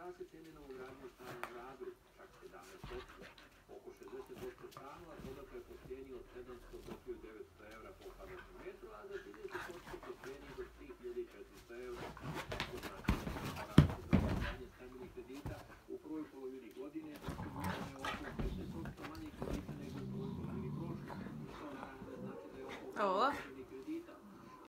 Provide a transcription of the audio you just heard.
raste cijene novogradnje u starom gradu, čak 17%. Oko 60% stanova prodato je po cijeni od 700 do 1900 evra po kvadratnom metru, a za 30% po cijeni do 3400 evra. Tako znači, rastu za novogradnje stambenih kredita u prvoj polovini godine osigurano je oko 10% manje kredita nego u prvoj polovini prošle. To naravno ne znači da je oko